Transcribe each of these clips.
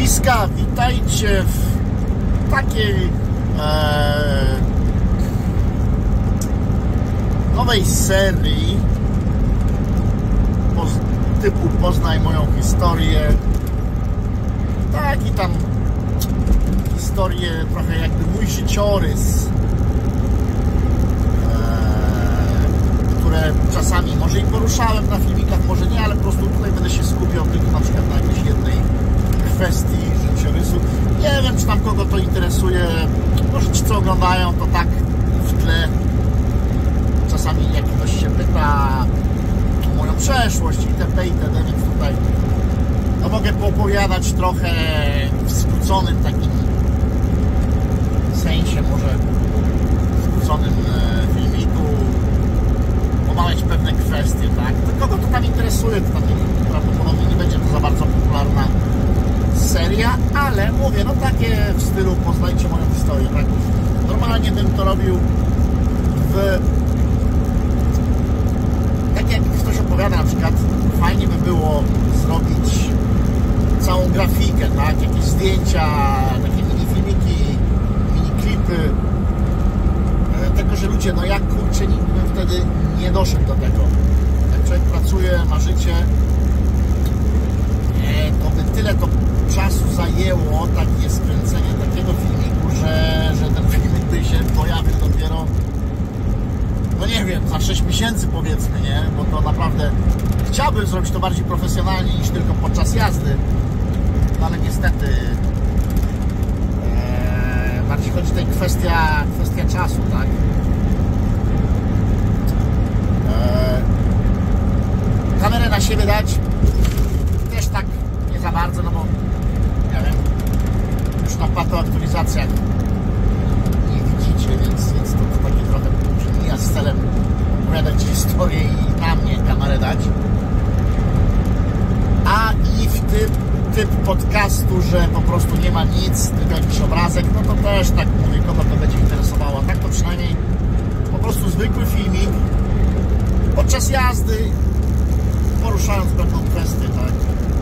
Ludziska, witajcie w takiej nowej serii typu Poznaj moją historię. Tak, i tam historię, trochę jakby mój życiorys, które czasami może i poruszałem na filmikach, może nie, ale po prostu tutaj będę się skupiał tylko na przykład na jakiejś jednej kwestii życiorysu. Nie wiem, czy tam kogo to interesuje. Może ci, co oglądają, to tak w tle czasami jak ktoś się pyta o moją przeszłość itp., więc tutaj no, mogę poopowiadać trochę w skróconym takim sensie, może w skróconym filmiku, omawiać pewne kwestie, tak? To kogo to tam interesuje, to tam prawdopodobnie nie będzie to za bardzo popularna seria, ale mówię, no takie w stylu poznajcie moją historię, tak? Normalnie bym to robił tak jak ktoś opowiada, na przykład fajnie by było zrobić całą grafikę, tak? Jakieś zdjęcia, takie mini filmiki, mini klipy, tylko że ludzie, no jak kurczę, nikt bym wtedy nie doszedł do tego. Jak człowiek pracuje, ma życie, to by tyle to czasu zajęło takie skręcenie takiego filmiku, że ten filmik by się pojawił dopiero, no nie wiem, za 6 miesięcy powiedzmy, nie? Bo to naprawdę chciałbym zrobić to bardziej profesjonalnie niż tylko podczas jazdy, no ale niestety bardziej chodzi tutaj kwestia czasu, tak? Kamerę na siebie dać też tak nie za bardzo, no bo nie wiem, już na patoaktualizacjach nie widzicie, więc to takie trochę przemija z celem opowiadać historię i na mnie kamerę dać. A i w typ podcastu, że po prostu nie ma nic, tylko jakiś obrazek, no to też tak mówię, kogo to będzie interesowało. Tak to przynajmniej po prostu zwykły filmik podczas jazdy, poruszając pewną kwestię, tak?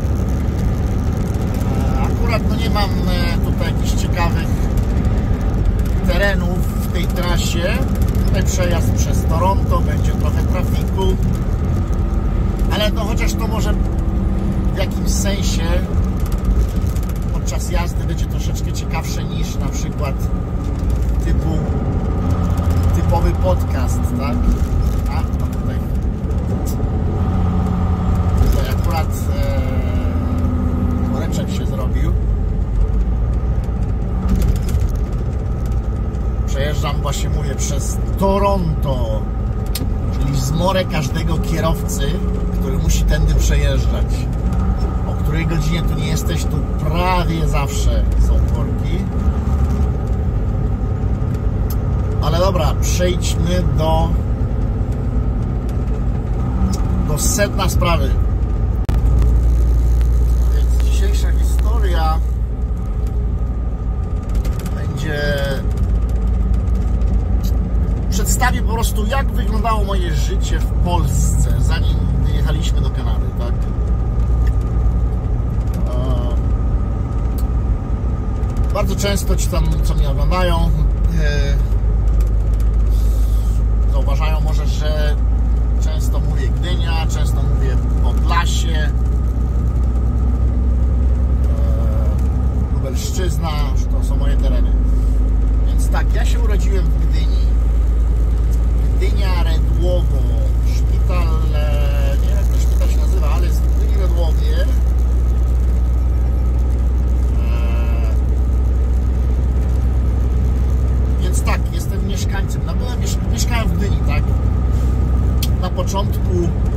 Akurat no nie mam tutaj jakichś ciekawych terenów w tej trasie. Tutaj przejazd przez Toronto, będzie trochę trafiku, ale no chociaż to może w jakimś sensie podczas jazdy będzie troszeczkę ciekawsze niż na przykład typowy podcast, tak? A, no tutaj akurat woreczek się zrobił. Przejeżdżam, właśnie mówię, przez Toronto, czyli zmorę każdego kierowcy, który musi tędy przejeżdżać. O której godzinie tu nie jesteś, tu prawie zawsze są korki. Ale dobra, przejdźmy do sedna sprawy. Więc dzisiejsza historia będzie przedstawię po prostu, jak wyglądało moje życie w Polsce, zanim wyjechaliśmy do Kanady, tak? Bardzo często ci tam, co mnie oglądają, zauważają może, że często mówię Gdynia, często mówię Podlasie, Lubelszczyzna, że to są moje tereny. Więc tak, ja się urodziłem w Gdyni. Gdynia, Redłowo, szpital, nie wiem jak ten szpital się nazywa, ale jest w Gdyni, Redłowie. Więc tak, jestem mieszkańcem, no mieszkałem w Gdyni, tak? Na początku,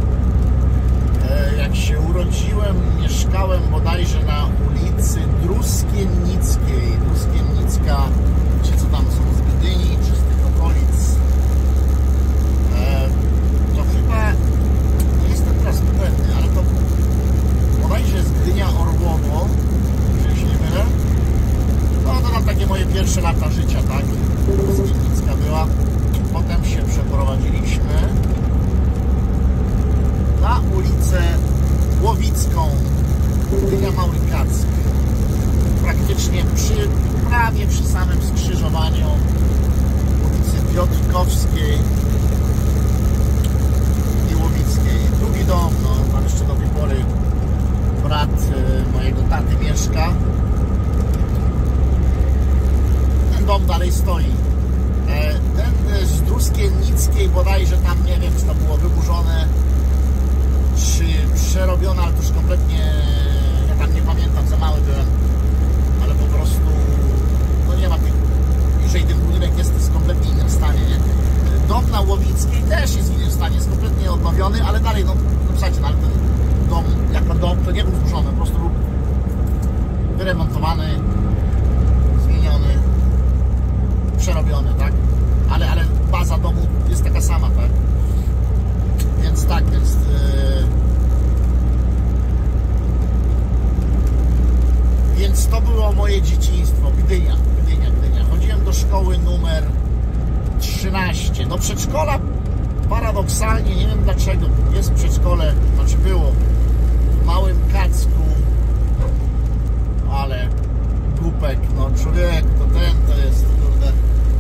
jak się urodziłem, mieszkałem bodajże na ulicy Druskiennickiej. Druskiennicka, ci co tam są z Gdyni, czy z tych okolic, to chyba, nie jestem teraz pewny, ale to bodajże jest Gdynia, Orłowo, jeżeli się nie mylę. No to tam takie moje pierwsze lata życia, tak? Druskiennicka była. Potem się przeprowadziliśmy na ulicę Łowicką, Gdynia Maurykack. praktycznie prawie przy samym skrzyżowaniu ulicy Piotrkowskiej i Łowickiej. Drugi dom, no tam jeszcze do tej pory brat mojego taty mieszka. Ten dom dalej stoi. Ten z Druskiennickiej bodajże tam, nie wiem, czy to było wyburzone, czy przerobione, ale to już kompletnie, ja tam nie pamiętam, za mały byłem, ale po prostu, no nie ma tych, jeżeli ten budynek jest w kompletnie innym stanie, nie? Dom na Łowickiej też jest w innym stanie, jest kompletnie odnowiony, ale dalej, no słuchajcie, no, ale ten dom, jako dom, to nie był zburzony, po prostu był wyremontowany, zmieniony, przerobiony, tak? Ale baza domu jest taka sama, tak? Więc tak, więc to było moje dzieciństwo, Gdynia. Chodziłem do szkoły numer 13. Do przedszkola paradoksalnie, nie wiem dlaczego, jest przedszkole, znaczy było w Małym Kacku, ale głupek, no człowiek, to jest, kurde,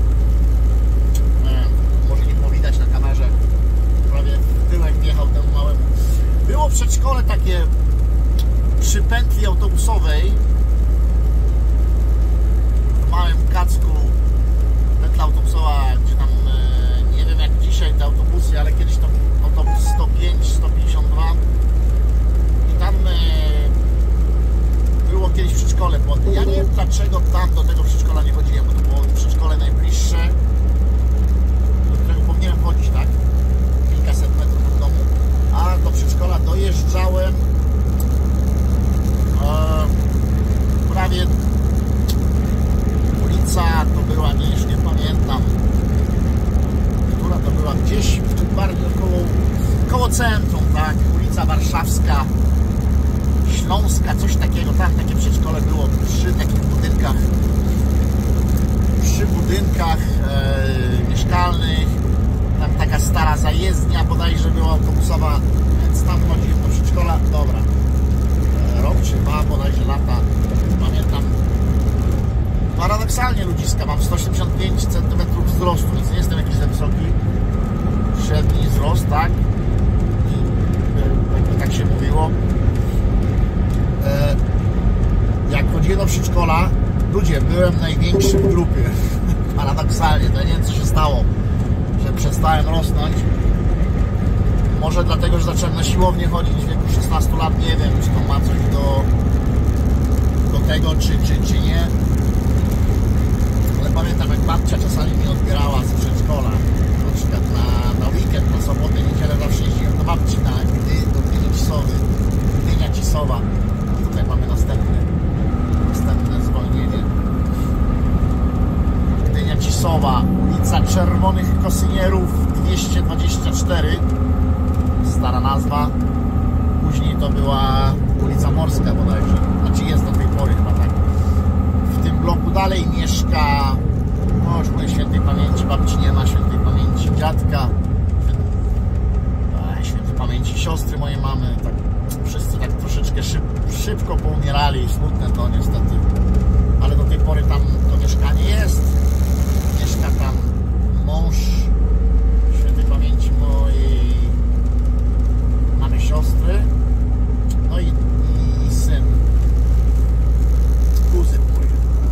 może nie było widać na kamerze, prawie tyłek wjechał temu małemu. Było przedszkole takie przy pętli autobusowej w Małym Kacku, pętla autobusowa, gdzie tam, nie wiem jak dzisiaj te autobusy, ale kiedyś to autobus 105, 152 i tam było kiedyś przedszkole, bo ja nie wiem dlaczego tam do tego przedszkola nie chodziłem, bo to było przedszkole najbliższe, do którego powinienem chodzić, tak? Kilkaset metrów od domu, a do przedszkola dojeżdżałem prawie ulica to była, nie pamiętam, która to była, gdzieś bardziej koło centrum, tak? Ulica Warszawska, Śląska, coś takiego, tam takie przedszkole było przy takich budynkach, mieszkalnych, tam taka stara zajezdnia bodajże była autobusowa, więc tam chodziłem do przedszkola, dobra, rok czy dwa bodajże lata, pamiętam, paradoksalnie ludziska, mam 185 cm wzrostu, więc nie jestem jakiś za wysoki, średni wzrost, tak, i tak się mówiło. Jak chodziłem do przedszkola, ludzie, byłem największy w grupie. Paradoksalnie, to nie wiem co się stało, że przestałem rosnąć. Może dlatego, że zacząłem na siłownię chodzić w wieku 16 lat, nie wiem, czy to ma coś do tego, czy nie. Ale pamiętam, jak babcia czasami mnie odbierała z przedszkola, na przykład na weekend, na sobotę, niedzielę zawsze jeździłem do babci do Gdyni Cisowy, Gdynia Cisowa. Tutaj mamy następne zwolnienie. Gdynia Cisowa, ulica Czerwonych Kosynierów 224, stara nazwa. Później to była ulica Morska bodajże, znaczy jest do tej pory chyba tak. W tym bloku dalej mieszka, no już mojej świętej pamięci babci nie ma, świętej pamięci dziadka, świętej pamięci siostry mojej mamy, tak wszyscy tak troszeczkę szybko poumierali, smutne to niestety, ale do tej pory tam to mieszkanie jest, mieszka tam mąż świętej pamięci mojej mamy siostry, no i syn, kuzyn mój,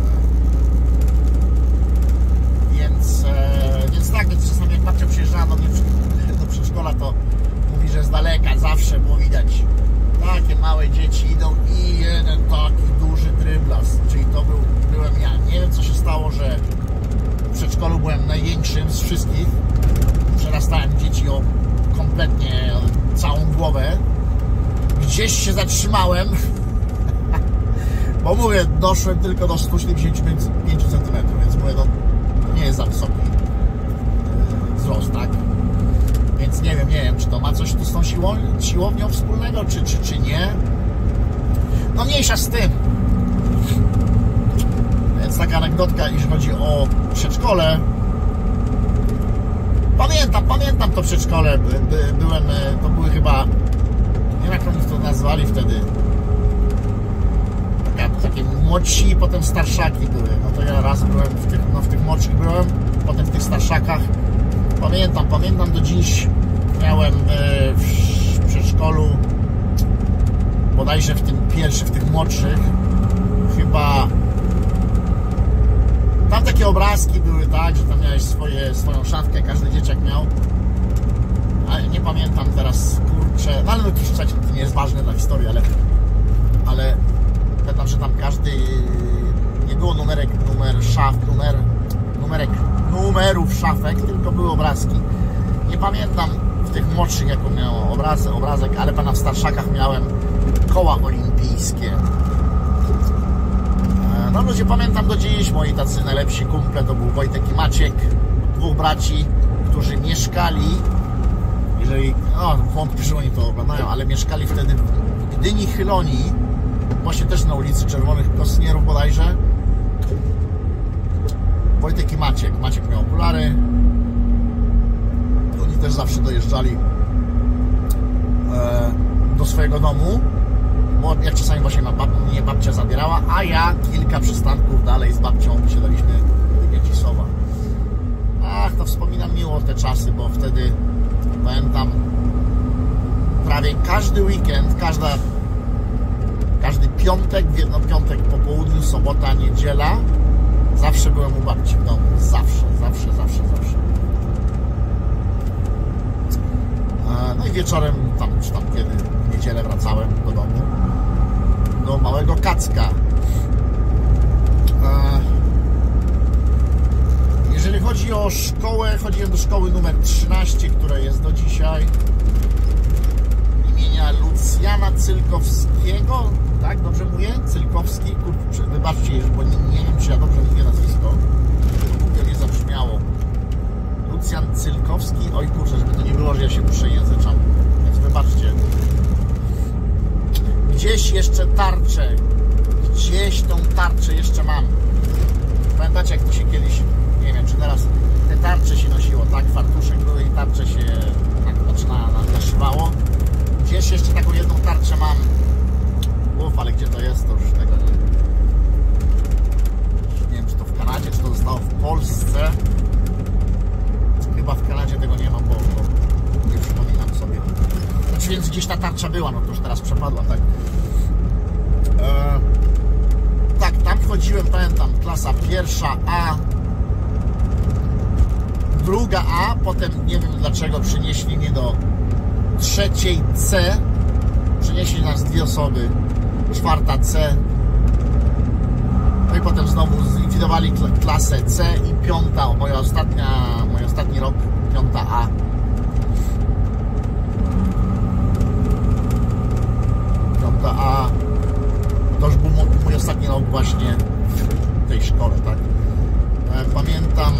więc tak, więc czasami jak babcia przyjeżdżała do mnie do przedszkola, to mówi, że z daleka zawsze było widać, takie małe dzieci idą i jeden taki duży dryblas, czyli to byłem ja. Nie wiem co się stało, że w przedszkolu byłem największym z wszystkich, przerastałem dzieci o kompletnie całą głowę, gdzieś się zatrzymałem, bo mówię, doszłem tylko do 175 cm, więc mówię, to nie jest za wysoki wzrost, tak? Więc nie wiem, czy to ma coś tu z tą siłownią wspólnego, czy nie. No mniejsza z tym. Więc taka anegdotka, jeśli chodzi o przedszkole. Pamiętam to przedszkole. Byłem, to były chyba, nie wiem jak oni to nazwali wtedy, takie młodsi, potem starszaki były. No to ja raz byłem w tych młodszych byłem, potem w tych starszakach. Pamiętam do dziś, miałem w przedszkolu, bodajże w tym pierwszym, w tych młodszych, chyba tam takie obrazki były, tak, że tam miałeś swoją szafkę, każdy dzieciak miał. Ale nie pamiętam teraz, kurczę, no ale no to nie jest ważne dla historii, ale pamiętam, że tam każdy, nie było numerów szafek, tylko były obrazki. Nie pamiętam w tych młodszych, jaką miał obrazek, ale pana w starszakach miałem koła olimpijskie. No ludzie, pamiętam do dziś, moi tacy najlepsi kumple to był Wojtek i Maciek, dwóch braci, którzy mieszkali, jeżeli, no wątpię, że oni to oglądają, ale mieszkali wtedy w Gdyni Chylonii, właśnie też na ulicy Czerwonych Kosnierów bodajże. Wojtek i Maciek. Maciek miał okulary. Oni też zawsze dojeżdżali do swojego domu, bo jak czasami właśnie mnie babcia zabierała, a ja kilka przystanków dalej z babcią siadaliśmy do Mieczysława. Ach, to wspominam miło te czasy, bo wtedy pamiętam prawie każdy weekend, każdy piątek, piątek po południu, sobota, niedziela, zawsze byłem u babci w domu. Zawsze. No i wieczorem, czy tam kiedy w niedzielę wracałem do domu, do małego Kacka. Jeżeli chodzi o szkołę, chodziłem do szkoły numer 13, która jest do dzisiaj, imienia Lucjana Cylkowskiego, tak? Dobrze mówię? Cylkowski? Kurczę, wybaczcie, bo nie wiem, czy ja dobrze mówię nazwisko. To głupio nie zabrzmiało. Lucjan Cylkowski, oj kurczę, żeby to nie było, że ja się przejęzyczam. Więc wybaczcie. Gdzieś jeszcze tarczę. Gdzieś tą tarczę jeszcze mam. Pamiętacie, jak to się kiedyś, nie wiem, czy teraz te tarcze się nosiło, tak? Fartuszek były i tarcze się naszywało. Gdzieś jeszcze taką jedną tarczę mam. Ale gdzie to jest, to już tego nie wiem, czy to w Kanadzie, czy to zostało w Polsce. Chyba w Kanadzie tego nie mam, bo nie przypominam sobie. Znaczy, więc gdzieś ta tarcza była, no to już teraz przepadła, tak? Tak, tam wchodziłem, pamiętam, klasa pierwsza A, druga A, potem nie wiem dlaczego przenieśli mnie do trzeciej C, przenieśli nas dwie osoby, czwarta C, no i potem znowu zlikwidowali klasę C i piąta, mój ostatni rok, piąta A. Piąta A to już był mój ostatni rok właśnie w tej szkole, tak? Pamiętam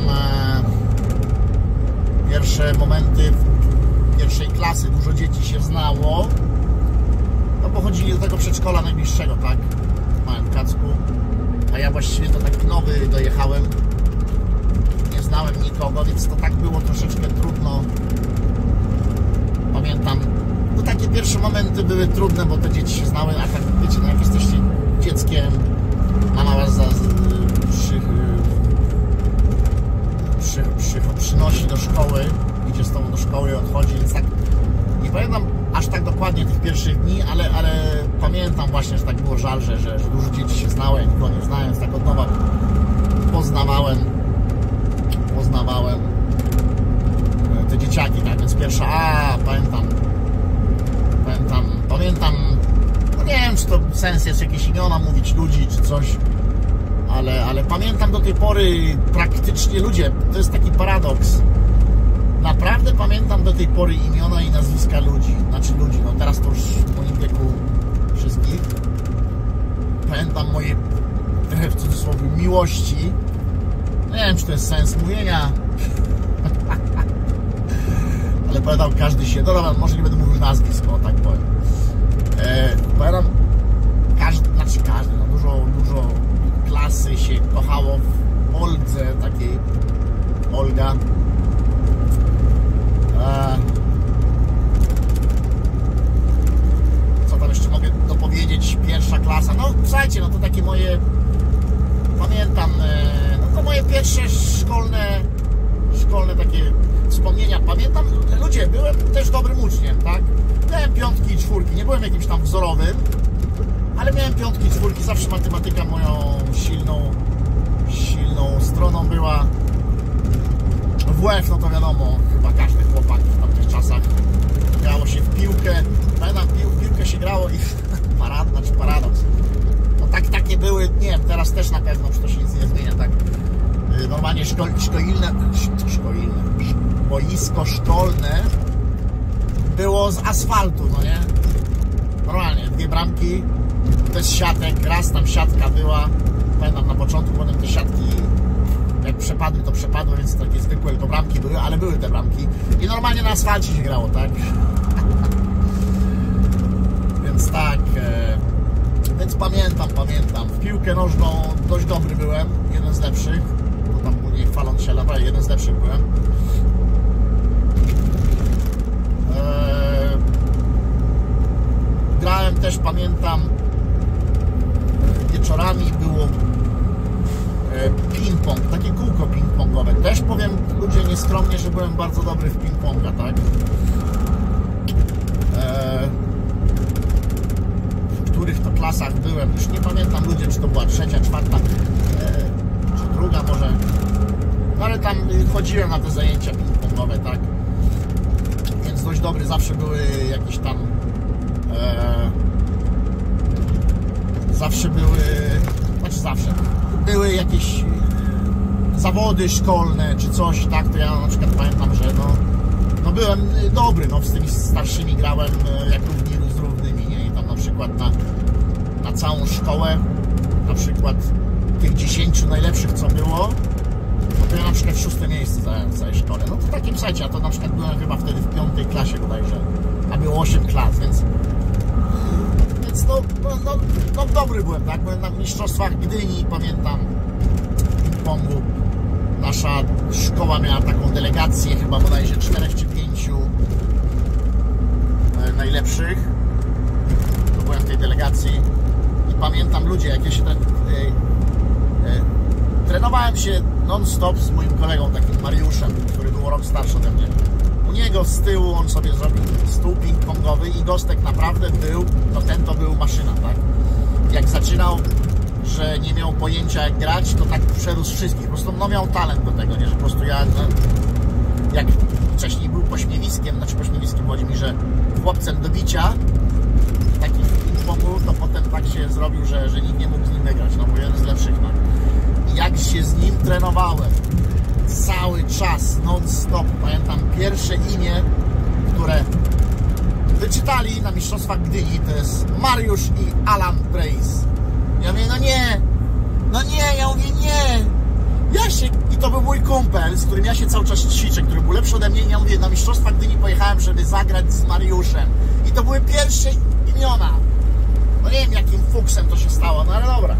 pierwsze momenty pierwszej klasy, dużo dzieci się znało, no bo chodzili do tego przedszkola najbliższego, tak? W Małym Kacku, a ja właściwie to taki nowy dojechałem, nie znałem nikogo, więc to tak było troszeczkę trudno. Pamiętam, no takie pierwsze momenty były trudne, bo te dzieci się znały, a tak wiecie, no jak jesteście dzieckiem, mama was przynosi do szkoły, idzie z tobą do szkoły i odchodzi, więc tak nie pamiętam aż tak dokładnie tych pierwszych dni, ale pamiętam właśnie, że tak było żal, że dużo dzieci się znało, ja nikogo nie znałem, więc tak od nowa poznawałem te dzieciaki, tak, więc pierwsza A, pamiętam, no nie wiem, czy to sens jest jakieś imiona mówić ludzi, czy coś, ale pamiętam do tej pory praktycznie ludzie, to jest taki paradoks, naprawdę pamiętam do tej pory imiona i nazwiska ludzi, no teraz to już w moim wieku wszystkich, pamiętam moje, w cudzysłowie, miłości, no nie wiem, czy to jest sens mówienia, ale pamiętam, każdy się, no dobra, może nie będę mówił nazwisk, o tak powiem, pamiętam, każdy, no dużo klasy się kochało w Oldze, takiej Olga. Co tam jeszcze mogę dopowiedzieć? Pierwsza klasa, no słuchajcie, no to takie moje takie, pamiętam, no to moje pierwsze szkolne takie wspomnienia. Pamiętam, ludzie, byłem też dobrym uczniem, tak? Miałem 5 i 4, nie byłem jakimś tam wzorowym, ale miałem 5 i 4, zawsze matematyka moją silną stroną była. WF, no to wiadomo, chyba każdy chłopak w tamtych czasach grało się w piłkę. Pamiętam, piłkę się grało i paradoks. No takie były, nie wiem, teraz też na pewno, czy to się nic nie zmienia, tak? Normalnie boisko szkolne było z asfaltu, no nie? Normalnie, 2 bramki, bez siatek, raz tam siatka była, pamiętam na początku, potem te siatki jak przepadły, to przepadły, więc takie zwykłe to bramki były, ale były te bramki i normalnie na asfalcie się grało, tak? Więc tak, więc pamiętam, w piłkę nożną dość dobry byłem, jeden z lepszych, bo tam nie chwaląc się, ale jeden z lepszych byłem. Grałem też, pamiętam, wieczorami było ping-pong, takie kółko ping-pongowe. Też powiem, ludzie, nieskromnie, że byłem bardzo dobry w ping-ponga, tak? W których to klasach byłem, już nie pamiętam, ludzie, czy to była 3., 4., czy 2 może, no ale tam chodziłem na te zajęcia ping-pongowe, tak? Więc dość dobry, zawsze były jakieś tam były jakieś zawody szkolne czy coś, tak, to ja na przykład pamiętam, że no byłem dobry, no z tymi starszymi grałem jak równi z równymi, nie? I tam na przykład na całą szkołę, na przykład tych 10 najlepszych co było, no to ja na przykład 6. miejsce zająłem w całej szkole. No to w takim sensie, a to na przykład byłem chyba wtedy w 5. klasie bodajże, a było 8 klas, więc no dobry byłem, tak? Byłem na mistrzostwach Gdyni, pamiętam, ping-pongu. Nasza szkoła miała taką delegację, chyba bodajże 4 czy 5 najlepszych. To byłem w tej delegacji i pamiętam, ludzie, jak ja się trenowałem się non-stop z moim kolegą, takim Mariuszem, który był rok starszy ode mnie. U niego z tyłu on sobie zrobił stół ping-pongowy i Gostek naprawdę był, no ten to był maszyna, tak? Jak zaczynał, że nie miał pojęcia jak grać, to tak przerósł wszystkich, po prostu no miał talent do tego, nie? Że po prostu ja, no, jak wcześniej był pośmiewiskiem, chodzi mi, że chłopcem do bicia, takim ping-pongu, to potem tak się zrobił, że nikt nie mógł z nim wygrać, no bo jeden z lepszych, no. I jak się z nim trenowałem, cały czas, non-stop. Pamiętam pierwsze imię, które wyczytali na mistrzostwach Gdyni, to jest Mariusz i Alan Brace. Ja mówię, no nie, ja mówię, nie. I to był mój kumpel, z którym ja się cały czas ćwiczę, który był lepszy ode mnie. Ja mówię, na mistrzostwach Gdyni pojechałem, żeby zagrać z Mariuszem. I to były pierwsze imiona. No nie wiem, jakim fuksem to się stało, no ale dobra.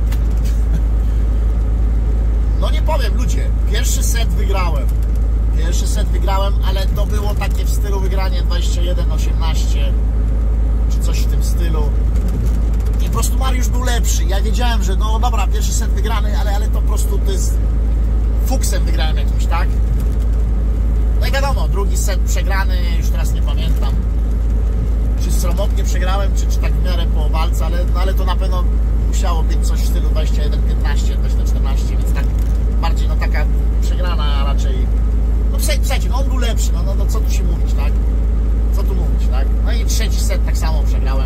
No nie powiem, ludzie, pierwszy set wygrałem, ale to było takie w stylu wygranie 21-18 czy coś w tym stylu. I po prostu Mariusz był lepszy. Ja wiedziałem, że no dobra, pierwszy set wygrany, ale to po prostu to jest fuksem wygrałem jakimś, tak? No i wiadomo, drugi set przegrany, już teraz nie pamiętam, czy sromotnie przegrałem, czy tak w miarę po walce, ale to na pewno musiało być coś w stylu 21-15, 20-14, więc tak bardziej no taka przegrana raczej. No słuchajcie, no on był lepszy, no co tu się mówić, tak? Co tu mówić, tak? No i trzeci set tak samo przegrałem.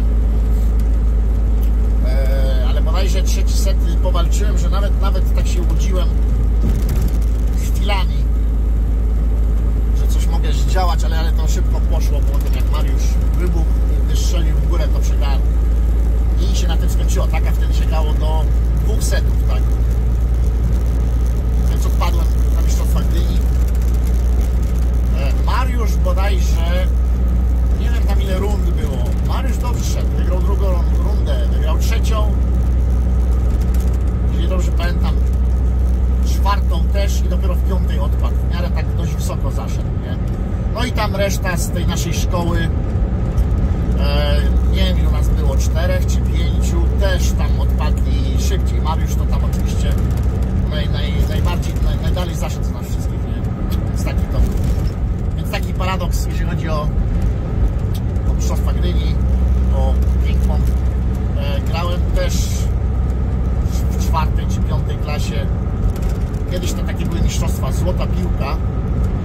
Ale bodajże trzeci set powalczyłem, że nawet tak się łudziłem chwilami, że coś mogę zdziałać, ale to szybko poszło, bo potem jak Mariusz wybuchł i wystrzelił w górę, to przegrałem. I się na tym skończyło, tak? A wtedy się grało do 2 setów, tak? Więc odpadłem na mistrzostwach Gdyni. Mariusz bodajże, nie wiem tam ile rund było. Mariusz dobrze szedł, wygrał drugą rundę, wygrał trzecią. Jeżeli dobrze pamiętam, czwartą też i dopiero w 5. odpadł. W miarę tak dość wysoko zaszedł, nie? No i tam reszta z tej naszej szkoły, nie wiem ilu nas było, 4 czy 5, też tam odpadli szybciej. Mariusz to tam oczywiście najdalej zaszedł z nas wszystkich, nie? Więc taki paradoks, jeśli chodzi o mistrzostwa Gdyni, o ping-pong. Grałem też w 4. czy 5. klasie. Kiedyś to takie były mistrzostwa Złota Piłka